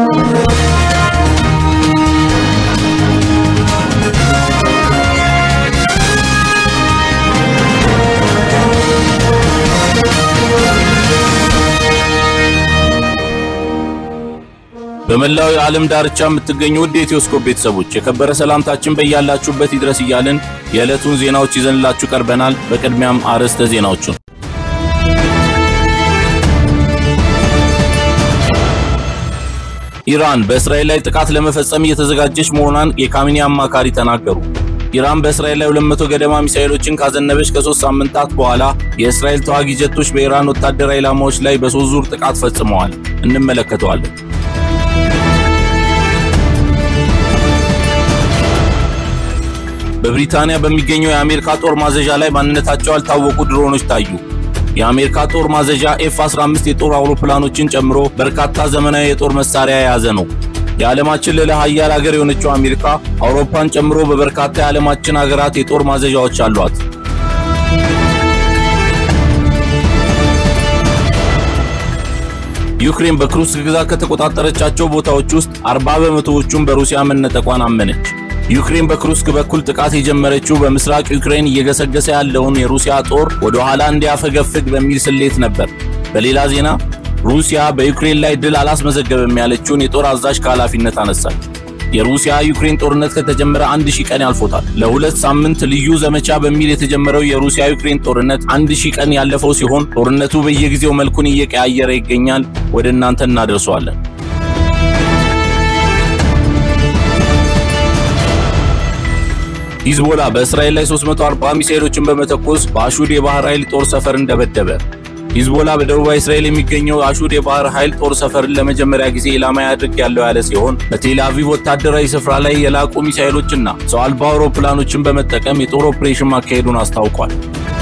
በመላው የዓለም ዳርቻ የምትገኙ ውድ የኢትዮስኮፕ ቤተሰቦች የከበረ ሰላምታችን በእያላችሁበት ይድረስ እያልን የዕለቱን ዜናዎች ይዘንላችሁ ቀርበናል። በቅድሚያም አርዕስተ ዜናዎቹን ኢራን በእስራኤል ላይ ጥቃት ለመፈጸም እየተዘጋጀች መሆኗን የካሚኒ አማካሪ ተናገሩ። ኢራን በእስራኤል ላይ 200 ገደማ ሚሳኤሎችን ካዘነበች ከ3 ሳምንታት በኋላ የእስራኤል ተዋጊ ጀቶች በኢራን ወታደራዊ ኢላማዎች ላይ በሶስት ዙር ጥቃት ፈጽመዋል። እንመለከተዋለን። በብሪታንያ በሚገኘው የአሜሪካ ጦር ማዘዣ ላይ ማንነታቸው ያልታወቁ ድሮኖች ታዩ። የአሜሪካ ጦር ማዘዣ F-15 የጦር አውሮፕላኖችን ጨምሮ በርካታ ዘመናዊ የጦር መሳሪያ የያዘ ነው። የዓለማችን ልዕለ ኃያል ሀገር የሆነችው አሜሪካ አውሮፓን ጨምሮ በበርካታ የዓለማችን ሀገራት የጦር ማዘዣዎች አሏት። ዩክሬን በክሩስክ ግዛት ከተቆጣጠረቻቸው ቦታዎች ውስጥ 40% በሩሲያ መነጠቋን አመነች። ዩክሬን በክሩስክ በኩል ጥቃት የጀመረችው በምስራቅ ዩክሬን እየገሰገሰ ያለውን የሩሲያ ጦር ወደ ኋላ እንዲያፈገፍግ በሚል ስሌት ነበር። በሌላ ዜና ሩሲያ በዩክሬን ላይ ድል አላስመዘገበም ያለችውን የጦር አዛዥ ከኃላፊነት አነሳች። የሩሲያ ዩክሬን ጦርነት ከተጀመረ 1000 ቀን ያልፎታል። ለ2 ሳምንት ልዩ ዘመቻ በሚል የተጀመረው የሩሲያ ዩክሬን ጦርነት 1000 ቀን ያለፈው ሲሆን ጦርነቱ በየጊዜው መልኩን እየቀያየረ ይገኛል። ወደ እናንተ እናደርሰዋለን። ሂዝቦላ በእስራኤል ላይ 340 ሚሳኤሎችን በመተኮስ በአሹድ የባህር ኃይል ጦር ሰፈር እንደበደበ። ሂዝቦላ በደቡብ እስራኤል የሚገኘው አሹድ የባህር ኃይል ጦር ሰፈርን ለመጀመሪያ ጊዜ ኢላማ ያድርግ ያለ ሲሆን በቴል አቪቭ ወታደራዊ ስፍራ ላይ የላቁ ሚሳኤሎችና ሰው አልባ አውሮፕላኖችን በመጠቀም የጦር ኦፕሬሽን ማካሄዱን አስታውቋል።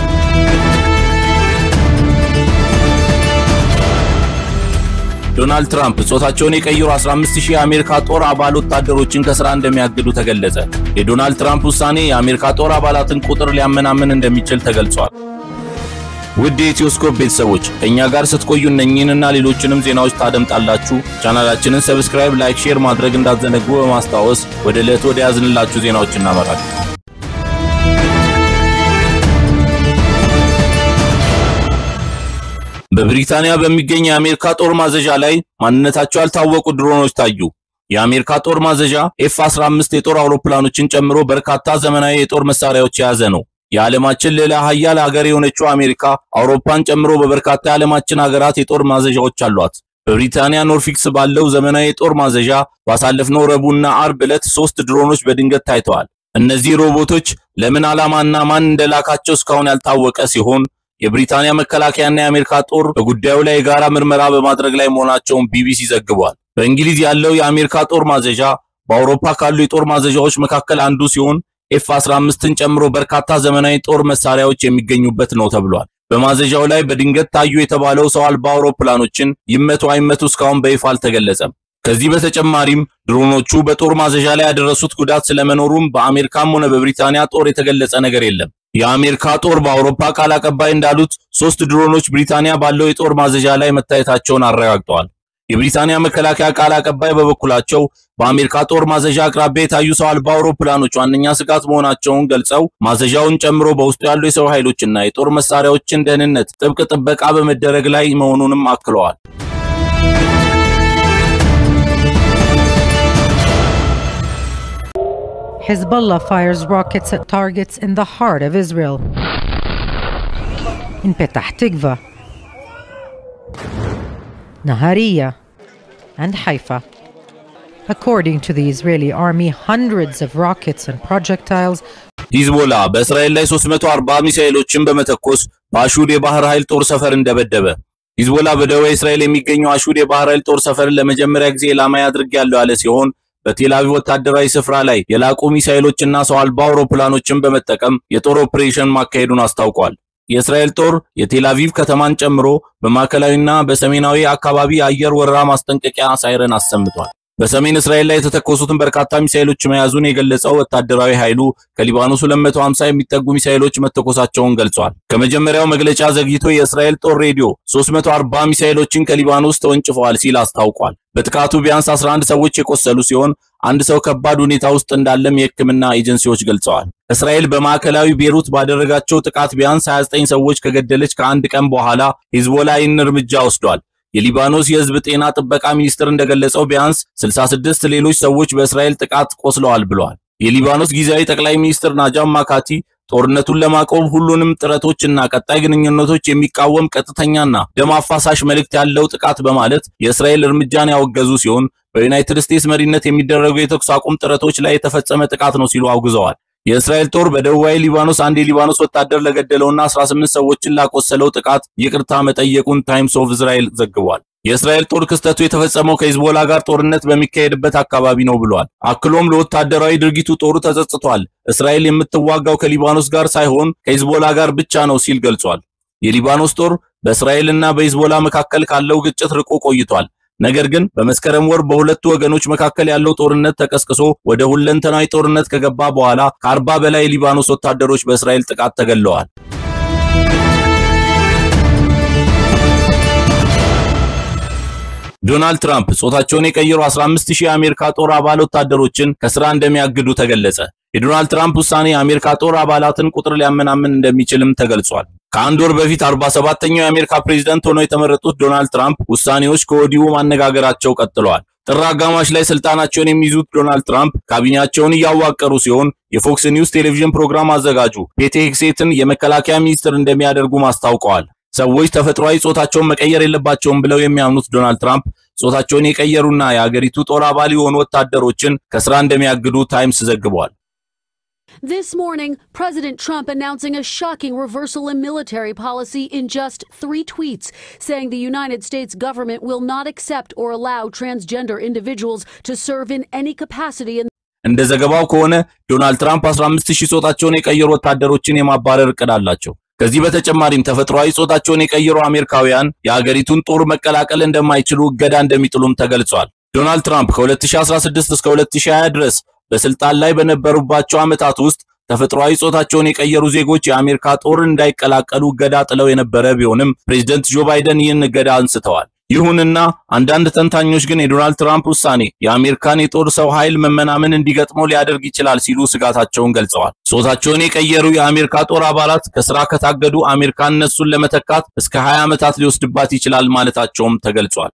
ዶናልድ ትራምፕ ጾታቸውን የቀየሩ 15000 የአሜሪካ ጦር አባል ወታደሮችን ከስራ እንደሚያግዱ ተገለጸ። የዶናልድ ትራምፕ ውሳኔ የአሜሪካ ጦር አባላትን ቁጥር ሊያመናምን እንደሚችል ተገልጿል። ውድ የኢትዮስኮፕ ቤተሰቦች ከኛ ጋር ስትቆዩ እነኚህንና ሌሎችንም ዜናዎች ታደምጣላችሁ። ቻናላችንን ሰብስክራይብ፣ ላይክ፣ ሼር ማድረግ እንዳትዘነጉ በማስታወስ ወደ ዕለቱ ወደ ያዝንላችሁ ዜናዎች እናመራለን። በብሪታንያ በሚገኝ የአሜሪካ ጦር ማዘዣ ላይ ማንነታቸው ያልታወቁ ድሮኖች ታዩ። የአሜሪካ ጦር ማዘዣ F-15 የጦር አውሮፕላኖችን ጨምሮ በርካታ ዘመናዊ የጦር መሳሪያዎች የያዘ ነው። የዓለማችን ልዕለ ኃያል ሀገር የሆነችው አሜሪካ አውሮፓን ጨምሮ በበርካታ የዓለማችን ሀገራት የጦር ማዘዣዎች አሏት። በብሪታንያ ኖርፊክስ ባለው ዘመናዊ የጦር ማዘዣ ባሳለፍነው ረቡዕና አርብ ዕለት 3 ድሮኖች በድንገት ታይተዋል። እነዚህ ሮቦቶች ለምን ዓላማና ማን እንደላካቸው እስካሁን ያልታወቀ ሲሆን የብሪታንያ መከላከያና የአሜሪካ ጦር በጉዳዩ ላይ የጋራ ምርመራ በማድረግ ላይ መሆናቸውን ቢቢሲ ዘግቧል። በእንግሊዝ ያለው የአሜሪካ ጦር ማዘዣ በአውሮፓ ካሉ የጦር ማዘዣዎች መካከል አንዱ ሲሆን F-15ን ጨምሮ በርካታ ዘመናዊ ጦር መሳሪያዎች የሚገኙበት ነው ተብሏል። በማዘዣው ላይ በድንገት ታዩ የተባለው ሰው አልባ አውሮፕላኖችን ይመቱ አይመቱ እስካሁን በይፋ አልተገለጸም። ከዚህ በተጨማሪም ድሮኖቹ በጦር ማዘዣ ላይ ያደረሱት ጉዳት ስለመኖሩም በአሜሪካም ሆነ በብሪታንያ ጦር የተገለጸ ነገር የለም። የአሜሪካ ጦር በአውሮፓ ቃል አቀባይ እንዳሉት 3 ድሮኖች ብሪታንያ ባለው የጦር ማዘዣ ላይ መታየታቸውን አረጋግጠዋል። የብሪታንያ መከላከያ ቃል አቀባይ በበኩላቸው በአሜሪካ ጦር ማዘዣ አቅራቢያ የታዩ ሰው አልባ አውሮፕላኖች ዋነኛ ስጋት መሆናቸውን ገልጸው ማዘዣውን ጨምሮ በውስጡ ያሉ የሰው ኃይሎችና የጦር መሳሪያዎችን ደህንነት ጥብቅ ጥበቃ በመደረግ ላይ መሆኑንም አክለዋል። Hezbollah fires rockets at targets in the heart of Israel. In Petah Tikva, Nahariya, and Haifa. According to the Israeli army, hundreds of rockets and projectiles. ሂዝቦላ በእስራኤል ላይ 340 ሚሳኤሎችን በመተኮስ በአሹድ የባህር ኃይል ጦር ሰፈር እንደበደበ። ሂዝቦላ በደቡብ እስራኤል የሚገኘው አሹድ የባህር ኃይል ጦር ሰፈርን ለመጀመሪያ ጊዜ ኢላማ ያድርግ ያለ ሲሆን በቴል አቪቭ ወታደራዊ ስፍራ ላይ የላቁ ሚሳኤሎችና ሰው አልባ አውሮፕላኖችን በመጠቀም የጦር ኦፕሬሽን ማካሄዱን አስታውቋል። የእስራኤል ጦር የቴል አቪቭ ከተማን ጨምሮ በማዕከላዊና በሰሜናዊ አካባቢ የአየር ወረራ ማስጠንቀቂያ ሳይረን አሰምቷል። በሰሜን እስራኤል ላይ የተተኮሱትን በርካታ ሚሳኤሎች መያዙን የገለጸው ወታደራዊ ኃይሉ ከሊባኖስ 250 የሚጠጉ ሚሳኤሎች መተኮሳቸውን ገልጿል። ከመጀመሪያው መግለጫ ዘግይቶ የእስራኤል ጦር ሬዲዮ 340 ሚሳኤሎችን ከሊባኖስ ተወንጭፈዋል ሲል አስታውቋል። በጥቃቱ ቢያንስ 11 ሰዎች የቆሰሉ ሲሆን አንድ ሰው ከባድ ሁኔታ ውስጥ እንዳለም የሕክምና ኤጀንሲዎች ገልጸዋል። እስራኤል በማዕከላዊ ቤሩት ባደረጋቸው ጥቃት ቢያንስ 29 ሰዎች ከገደለች ከአንድ ቀን በኋላ ሂዝቦላ ይህን እርምጃ ወስዷል። የሊባኖስ የህዝብ ጤና ጥበቃ ሚኒስትር እንደገለጸው ቢያንስ 66 ሌሎች ሰዎች በእስራኤል ጥቃት ቆስለዋል ብለዋል። የሊባኖስ ጊዜያዊ ጠቅላይ ሚኒስትር ናጃም ማካቲ ጦርነቱን ለማቆም ሁሉንም ጥረቶችና ቀጣይ ግንኙነቶች የሚቃወም ቀጥተኛና ደም አፋሳሽ መልእክት ያለው ጥቃት በማለት የእስራኤል እርምጃን ያወገዙ ሲሆን በዩናይትድ ስቴትስ መሪነት የሚደረጉ የተኩስ አቁም ጥረቶች ላይ የተፈጸመ ጥቃት ነው ሲሉ አውግዘዋል። የእስራኤል ጦር በደቡባዊ ሊባኖስ አንድ የሊባኖስ ወታደር ለገደለውና 18 ሰዎችን ላቆሰለው ጥቃት ይቅርታ መጠየቁን ታይምስ ኦፍ እስራኤል ዘግቧል። የእስራኤል ጦር ክስተቱ የተፈጸመው ከሂዝቦላ ጋር ጦርነት በሚካሄድበት አካባቢ ነው ብሏል። አክሎም ለወታደራዊ ድርጊቱ ጦሩ ተጸጽቷል። እስራኤል የምትዋጋው ከሊባኖስ ጋር ሳይሆን ከሂዝቦላ ጋር ብቻ ነው ሲል ገልጿል። የሊባኖስ ጦር በእስራኤልና በሂዝቦላ መካከል ካለው ግጭት ርቆ ቆይቷል። ነገር ግን በመስከረም ወር በሁለቱ ወገኖች መካከል ያለው ጦርነት ተቀስቅሶ ወደ ሁለንተናዊ ጦርነት ከገባ በኋላ ከ40 በላይ የሊባኖስ ወታደሮች በእስራኤል ጥቃት ተገድለዋል። ዶናልድ ትራምፕ ጾታቸውን የቀየሩ 15000 የአሜሪካ ጦር አባል ወታደሮችን ከስራ እንደሚያግዱ ተገለጸ። የዶናልድ ትራምፕ ውሳኔ የአሜሪካ ጦር አባላትን ቁጥር ሊያመናምን እንደሚችልም ተገልጿል። ከአንድ ወር በፊት 47ኛው የአሜሪካ ፕሬዝዳንት ሆነው የተመረጡት ዶናልድ ትራምፕ ውሳኔዎች ከወዲሁ ማነጋገራቸው ቀጥለዋል። ጥር አጋማሽ ላይ ስልጣናቸውን የሚይዙት ዶናልድ ትራምፕ ካቢኔያቸውን እያዋቀሩ ሲሆን የፎክስ ኒውስ ቴሌቪዥን ፕሮግራም አዘጋጁ ፔቲ ሄግሴትን የመከላከያ ሚኒስትር እንደሚያደርጉ ማስታውቀዋል። ሰዎች ተፈጥሯዊ ጾታቸውን መቀየር የለባቸውም ብለው የሚያምኑት ዶናልድ ትራምፕ ጾታቸውን የቀየሩና የአገሪቱ ጦር አባል የሆኑ ወታደሮችን ከስራ እንደሚያግዱ ታይምስ ዘግቧል። This morning, President Trump announcing a shocking reversal in military policy in just 3 tweets, saying the United States government will not accept or allow transgender individuals to serve in any capacity. እንደ ዘገባው ከሆነ ዶናልድ ትራምፕ 15000 ጾታቸውን የቀየሩ ወታደሮችን የማባረር እቅድ አላቸው። ከዚህ በተጨማሪም ተፈጥሯዊ ጾታቸውን የቀየሩ አሜሪካውያን የአገሪቱን ጦር መቀላቀል እንደማይችሉ እገዳ እንደሚጥሉም ተገልጿል። ዶናልድ ትራምፕ ከ2016 እስከ 2020 ድረስ በስልጣን ላይ በነበሩባቸው ዓመታት ውስጥ ተፈጥሯዊ ጾታቸውን የቀየሩ ዜጎች የአሜሪካ ጦር እንዳይቀላቀሉ እገዳ ጥለው የነበረ ቢሆንም ፕሬዝዳንት ጆ ባይደን ይህን እገዳ አንስተዋል። ይሁንና አንዳንድ ተንታኞች ግን የዶናልድ ትራምፕ ውሳኔ የአሜሪካን የጦር ሰው ኃይል መመናመን እንዲገጥመው ሊያደርግ ይችላል ሲሉ ስጋታቸውን ገልጸዋል። ጾታቸውን የቀየሩ የአሜሪካ ጦር አባላት ከስራ ከታገዱ አሜሪካ እነሱን ለመተካት እስከ 20 ዓመታት ሊወስድባት ይችላል ማለታቸውም ተገልጿል።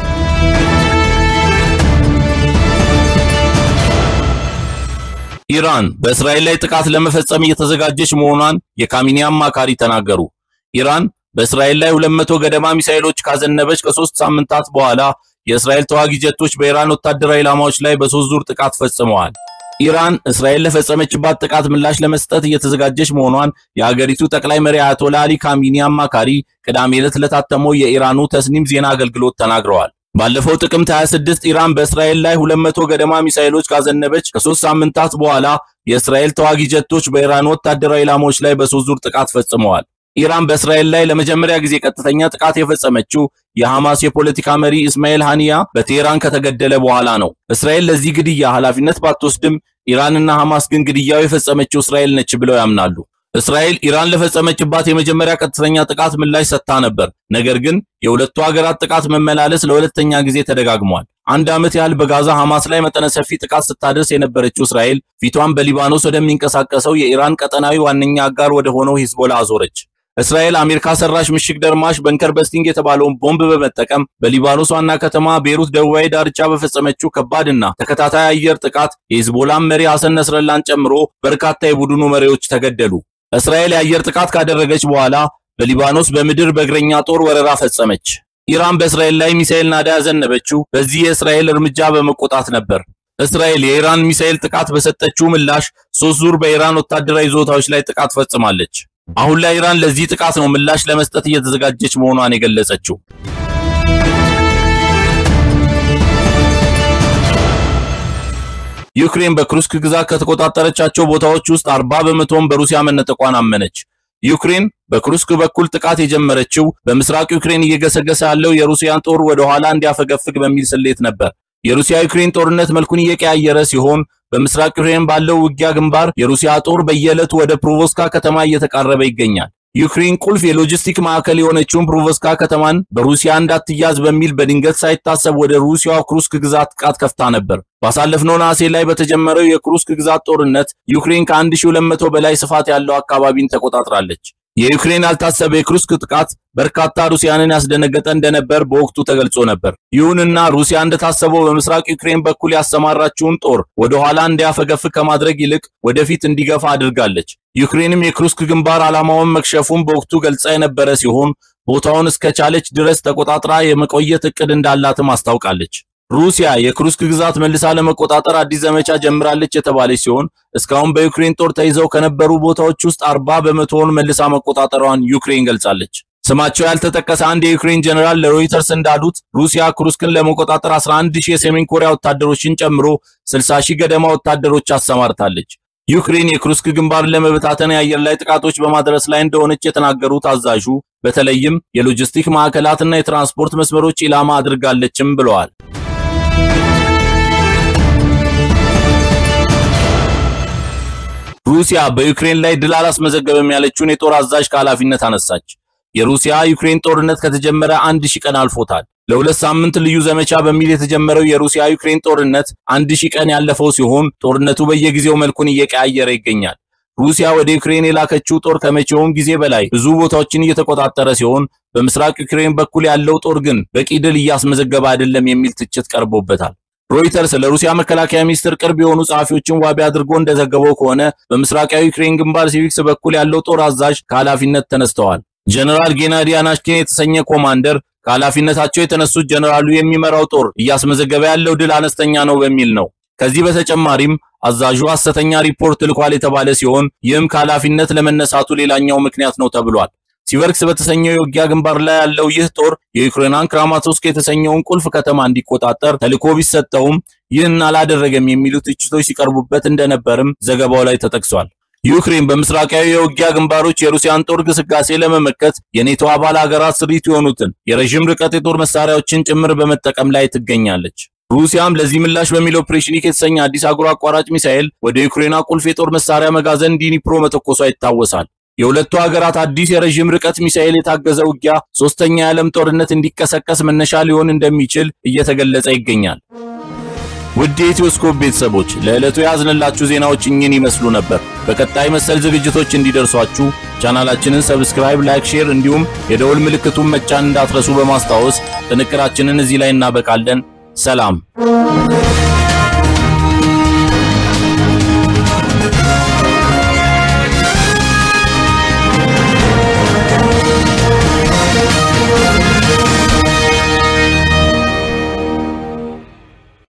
ኢራን በእስራኤል ላይ ጥቃት ለመፈጸም እየተዘጋጀች መሆኗን የካቢኔ አማካሪ ተናገሩ። ኢራን በእስራኤል ላይ 200 ገደማ ሚሳኤሎች ካዘነበች ከ3 ሳምንታት በኋላ የእስራኤል ተዋጊ ጀቶች በኢራን ወታደራዊ ኢላማዎች ላይ በ3 ዙር ጥቃት ፈጽመዋል። ኢራን እስራኤል ለፈጸመችባት ጥቃት ምላሽ ለመስጠት እየተዘጋጀች መሆኗን የሀገሪቱ ጠቅላይ መሪ አያቶላ አሊ ካሚኒ አማካሪ ቅዳሜ ዕለት ለታተመው የኢራኑ ተስኒም ዜና አገልግሎት ተናግረዋል። ባለፈው ጥቅምት 26 ኢራን በእስራኤል ላይ 200 ገደማ ሚሳኤሎች ካዘነበች ከ3 ሳምንታት በኋላ የእስራኤል ተዋጊ ጀቶች በኢራን ወታደራዊ ኢላማዎች ላይ በ3 ዙር ጥቃት ፈጽመዋል። ኢራን በእስራኤል ላይ ለመጀመሪያ ጊዜ ቀጥተኛ ጥቃት የፈጸመችው የሐማስ የፖለቲካ መሪ እስማኤል ሃኒያ በቴህራን ከተገደለ በኋላ ነው። እስራኤል ለዚህ ግድያ ኃላፊነት ባትወስድም ኢራንና ሐማስ ግን ግድያው የፈጸመችው እስራኤል ነች ብለው ያምናሉ። እስራኤል ኢራን ለፈጸመችባት የመጀመሪያ ቀጥተኛ ጥቃት ምላሽ ሰጥታ ነበር። ነገር ግን የሁለቱ ሀገራት ጥቃት መመላለስ ለሁለተኛ ጊዜ ተደጋግሟል። አንድ ዓመት ያህል በጋዛ ሐማስ ላይ መጠነ ሰፊ ጥቃት ስታደርስ የነበረችው እስራኤል ፊቷን በሊባኖስ ወደሚንቀሳቀሰው የኢራን ቀጠናዊ ዋነኛ አጋር ወደ ሆነው ሂዝቦላ አዞረች። እስራኤል አሜሪካ ሰራሽ ምሽግ ደርማሽ በንከር በስቲንግ የተባለውን ቦምብ በመጠቀም በሊባኖስ ዋና ከተማ ቤሩት ደቡባዊ ዳርቻ በፈጸመችው ከባድና ተከታታይ አየር ጥቃት የሂዝቦላን መሪ ሐሰን ነስረላን ጨምሮ በርካታ የቡድኑ መሪዎች ተገደሉ። እስራኤል የአየር ጥቃት ካደረገች በኋላ በሊባኖስ በምድር በእግረኛ ጦር ወረራ ፈጸመች። ኢራን በእስራኤል ላይ ሚሳኤል ናዳ ያዘነበችው በዚህ የእስራኤል እርምጃ በመቆጣት ነበር። እስራኤል የኢራን ሚሳኤል ጥቃት በሰጠችው ምላሽ 3 ዙር በኢራን ወታደራዊ ይዞታዎች ላይ ጥቃት ፈጽማለች። አሁን ላይ ኢራን ለዚህ ጥቃት ነው ምላሽ ለመስጠት እየተዘጋጀች መሆኗን የገለጸችው። ዩክሬን በክሩስክ ግዛት ከተቆጣጠረቻቸው ቦታዎች ውስጥ 40% በሩሲያ መነጠቋን አመነች። ዩክሬን በክሩስክ በኩል ጥቃት የጀመረችው በምስራቅ ዩክሬን እየገሰገሰ ያለው የሩሲያን ጦር ወደ ኋላ እንዲያፈገፍግ በሚል ስሌት ነበር። የሩሲያ ዩክሬን ጦርነት መልኩን እየቀያየረ ሲሆን በምስራቅ ዩክሬን ባለው ውጊያ ግንባር የሩሲያ ጦር በየዕለቱ ወደ ፕሮቮስካ ከተማ እየተቃረበ ይገኛል። ዩክሬን ቁልፍ የሎጂስቲክ ማዕከል የሆነችውን ፕሮቮስካ ከተማን በሩሲያ እንዳትያዝ በሚል በድንገት ሳይታሰብ ወደ ሩሲያው ክሩስክ ግዛት ጥቃት ከፍታ ነበር። ባሳለፍነው ነሐሴ ላይ በተጀመረው የክሩስክ ግዛት ጦርነት ዩክሬን ከ1200 በላይ ስፋት ያለው አካባቢን ተቆጣጥራለች። የዩክሬን ያልታሰበ የክሩስክ ጥቃት በርካታ ሩሲያንን ያስደነገጠ እንደነበር በወቅቱ ተገልጾ ነበር። ይሁንና ሩሲያ እንደታሰበው በምስራቅ ዩክሬን በኩል ያሰማራችውን ጦር ወደ ኋላ እንዲያፈገፍግ ከማድረግ ይልቅ ወደፊት እንዲገፋ አድርጋለች። ዩክሬንም የክሩስክ ግንባር ዓላማውን መክሸፉን በወቅቱ ገልጻ የነበረ ሲሆን ቦታውን እስከቻለች ድረስ ተቆጣጥራ የመቆየት እቅድ እንዳላትም አስታውቃለች። ሩሲያ የክሩስክ ግዛት መልሳ ለመቆጣጠር አዲስ ዘመቻ ጀምራለች የተባለች ሲሆን እስካሁን በዩክሬን ጦር ተይዘው ከነበሩ ቦታዎች ውስጥ 40% መልሳ መቆጣጠሯን ዩክሬን ገልጻለች። ስማቸው ያልተጠቀሰ አንድ የዩክሬን ጀነራል ለሮይተርስ እንዳሉት ሩሲያ ክሩስክን ለመቆጣጠር 11000 የሰሜን ኮሪያ ወታደሮችን ጨምሮ 60000 ገደማ ወታደሮች አሰማርታለች። ዩክሬን የክሩስክ ግንባርን ለመበታተን የአየር ላይ ጥቃቶች በማድረስ ላይ እንደሆነች የተናገሩት አዛዡ በተለይም የሎጂስቲክ ማዕከላትና የትራንስፖርት መስመሮች ኢላማ አድርጋለችም ብለዋል። ሩሲያ በዩክሬን ላይ ድል አላስመዘገበም ያለችውን የጦር አዛዥ ከኃላፊነት አነሳች። የሩሲያ ዩክሬን ጦርነት ከተጀመረ 1000 ቀን አልፎታል። ለሁለት ሳምንት ልዩ ዘመቻ በሚል የተጀመረው የሩሲያ ዩክሬን ጦርነት 1000 ቀን ያለፈው ሲሆን ጦርነቱ በየጊዜው መልኩን እየቀያየረ ይገኛል። ሩሲያ ወደ ዩክሬን የላከችው ጦር ከመቼውም ጊዜ በላይ ብዙ ቦታዎችን እየተቆጣጠረ ሲሆን በምስራቅ ዩክሬን በኩል ያለው ጦር ግን በቂ ድል እያስመዘገበ አይደለም የሚል ትችት ቀርቦበታል። ሮይተርስ ለሩሲያ መከላከያ ሚኒስትር ቅርብ የሆኑ ጸሐፊዎችን ዋቢ አድርጎ እንደዘገበው ከሆነ በምስራቃዊ ዩክሬን ግንባር ሲቪክስ በኩል ያለው ጦር አዛዥ ከኃላፊነት ተነስተዋል። ጀነራል ጌናዲ አናሽቲን የተሰኘ ኮማንደር ከኃላፊነታቸው የተነሱት ጀነራሉ የሚመራው ጦር እያስመዘገበ ያለው ድል አነስተኛ ነው በሚል ነው። ከዚህ በተጨማሪም አዛዡ ሐሰተኛ ሪፖርት ልኳል የተባለ ሲሆን ይህም ከኃላፊነት ለመነሳቱ ሌላኛው ምክንያት ነው ተብሏል። ሲቨርክስ በተሰኘው የውጊያ ግንባር ላይ ያለው ይህ ጦር የዩክሬናን ክራማቶርስክ የተሰኘውን ቁልፍ ከተማ እንዲቆጣጠር ተልዕኮ ቢሰጠውም ይህን አላደረገም የሚሉ ትችቶች ሲቀርቡበት እንደነበርም ዘገባው ላይ ተጠቅሷል። ዩክሬን በምስራቃዊ የውጊያ ግንባሮች የሩሲያን ጦር ግስጋሴ ለመመከት የኔቶ አባል ሀገራት ስሪት የሆኑትን የረጅም ርቀት የጦር መሳሪያዎችን ጭምር በመጠቀም ላይ ትገኛለች። ሩሲያም ለዚህ ምላሽ በሚል ኦፕሬሽን የተሰኘ አዲስ አህጉር አቋራጭ ሚሳኤል ወደ ዩክሬና ቁልፍ የጦር መሳሪያ መጋዘን ዲኒፕሮ መተኮሷ ይታወሳል። የሁለቱ ሀገራት አዲስ የረጅም ርቀት ሚሳኤል የታገዘ ውጊያ ሶስተኛ የዓለም ጦርነት እንዲቀሰቀስ መነሻ ሊሆን እንደሚችል እየተገለጸ ይገኛል። ውድ የኢትዮስኮፕ ቤተሰቦች ለዕለቱ ያዝንላችሁ ዜናዎች እኚህን ይመስሉ ነበር። በቀጣይ መሰል ዝግጅቶች እንዲደርሷችሁ ቻናላችንን ሰብስክራይብ፣ ላይክ፣ ሼር እንዲሁም የደወል ምልክቱን መጫን እንዳትረሱ በማስታወስ ጥንቅራችንን እዚህ ላይ እናበቃለን። ሰላም።